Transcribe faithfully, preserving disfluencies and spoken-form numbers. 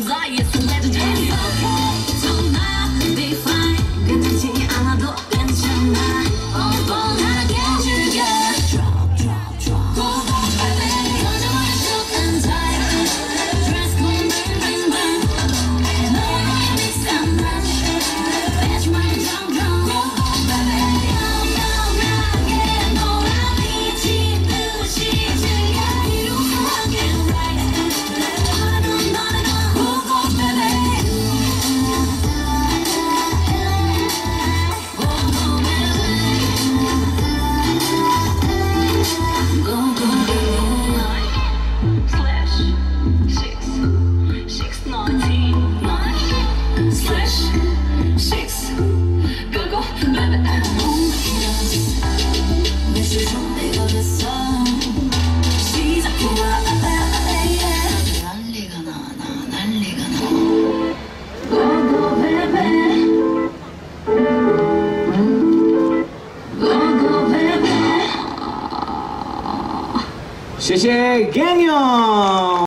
사이에 손대도 돼. It's okay, don't be fine. 괜찮지 않아도 괜찮아. 뻔뻔하게 즐겨. Drop, drop, drop. Go, go, baby. 여자만의 shock and tight. Dress code, bling, bling. 너의 mix and match. Bitch, my drum, drum. Go, go, baby. 영영하게 놀아 미친 듯이 즐겨. 이루하게 right. 하는 너는 go, go, baby. Go, go, baby. Go, go, baby. Slash six six nineteen nine slash six go go baby. 며칠 전 내가 됐어. 시작해봐. 난리가 나, 나 난리가 나. Go go baby. Go go baby. 谢谢 gang 友。